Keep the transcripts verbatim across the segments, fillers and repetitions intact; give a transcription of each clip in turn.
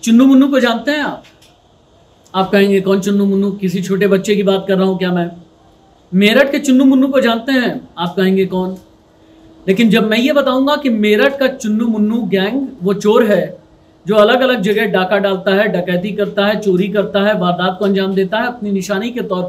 चुन्नू मुन्नू को जानते हैं आप? आप कहेंगे कौन चुन्नू मुन्नू, किसी छोटे बच्चे की बात कर रहा हूं क्या मैं? मेरठ के चुन्नू मुन्नू को जानते हैं? आप कहेंगे कौन? लेकिन जब मैं ये बताऊंगा कि मेरठ का चुन्नू मुन्नू गैंग वो चोर है जो अलग अलग जगह डाका डालता है, डकैती करता है, चोरी करता है, वारदात को अंजाम देता है, अपनी निशानी के तौर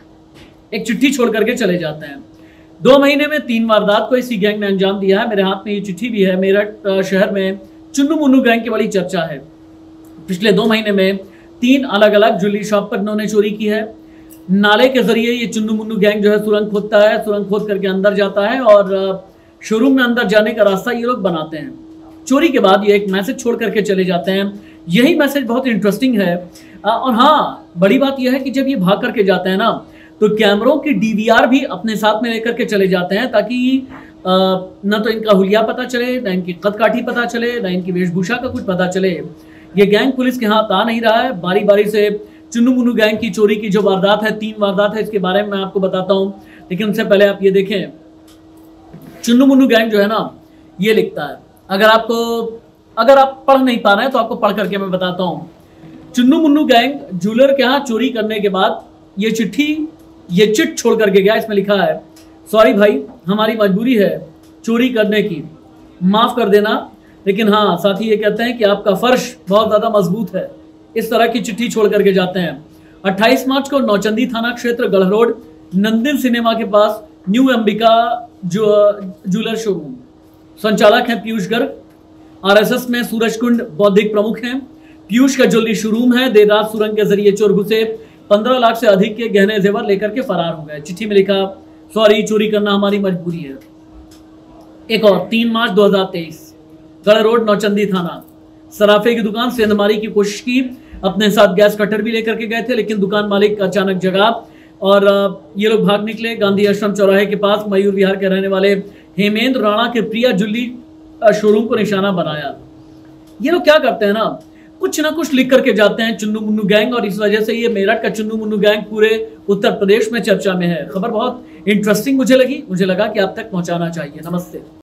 पर एक चिट्ठी छोड़ करके चले जाते हैं। दो महीने में तीन वारदात को इसी गैंग ने अंजाम दिया है। मेरे हाथ में ये चिट्ठी भी है। मेरठ शहर में चुन्नू मुन्नू गैंग की बड़ी चर्चा है। पिछले दो महीने में तीन अलग अलग ज्वेलरी शॉप पर इन्होंने चोरी की है। नाले के जरिए ये चुन्नू मुन्नू गैंग जो है सुरंग खोदता है, सुरंग खोद करके अंदर जाता है और शोरूम में अंदर जाने का रास्ता ये लोग बनाते हैं। चोरी के बाद ये एक मैसेज छोड़ करके चले जाते हैं। यही मैसेज बहुत इंटरेस्टिंग है। और हाँ, बड़ी बात यह है कि जब ये भाग करके जाते हैं ना, तो कैमरों की डीवीआर भी अपने साथ में लेकर के चले जाते हैं, ताकि न तो इनका हुलिया पता चले, न इनकी कदकाठी पता चले, न इनकी वेशभूषा का कुछ पता चले। ये गैंग पुलिस के हाथ आ नहीं रहा है। बारी बारी से चुन्नू मुन्नू गैंग की चोरी की जो वारदात है, तीन वारदात है, इसके बारे में मैं आपको बताता हूँ। लेकिन उससे पहले आप ये देखें, चुन्नू मुन्नू गैंग जो है ना, ये लिखता है। अगर आपको अगर आप पढ़ नहीं पा रहे हैं तो आपको पढ़ करके मैं बताता हूँ। चुन्नू मुन्नू गैंग ज्वेलर के यहाँ चोरी करने के बाद ये चिट्ठी ये चिट छोड़ करके गया। इसमें लिखा है, सॉरी भाई, हमारी मजबूरी है चोरी करने की, माफ कर देना। लेकिन हाँ, साथ ही ये कहते हैं कि आपका फर्श बहुत ज्यादा मजबूत है। इस तरह की चिट्ठी छोड़ करके जाते हैं। अट्ठाईस मार्च को नौचंदी थाना क्षेत्र गढ़ रोड नंदिन सिनेमा के पास न्यू अंबिका जो ज्वेलर शोरूम, संचालक हैं पीयूष गर्ग। आरएसएस में सूरज कुंड बौद्धिक प्रमुख हैं। पीयूष का ज्वेलरी शोरूम है। देर रात सुरंग के जरिए चोर घुसे, पंद्रह लाख से अधिक के गहने जेवर लेकर के फरार हो गए। चिट्ठी में लिखा, सॉरी, चोरी करना हमारी मजबूरी है। एक और तीन मार्च दो हजार तेईस, गढ़ रोड नौचंदी थाना, सराफे की दुकान सेंधमारी की कोशिश की। अपने साथ गैस कटर भी लेकर के गए थे, लेकिन दुकान मालिक अचानक जगा और ये लोग भाग निकले। गांधी आश्रम चौराहे के पास मयूर विहार के रहने वाले हेमेंद्र राणा के प्रिया ज्वेलरी शोरूम को निशाना बनाया। ये लोग क्या करते हैं ना, कुछ ना कुछ लिख करके जाते हैं, चुन्नू मुन्नू गैंग, और इस वजह से ये मेरठ का चुन्नू मुन्नू गैंग पूरे उत्तर प्रदेश में चर्चा में है। खबर बहुत इंटरेस्टिंग मुझे लगी, मुझे लगा कि आप तक पहुंचाना चाहिए। नमस्ते।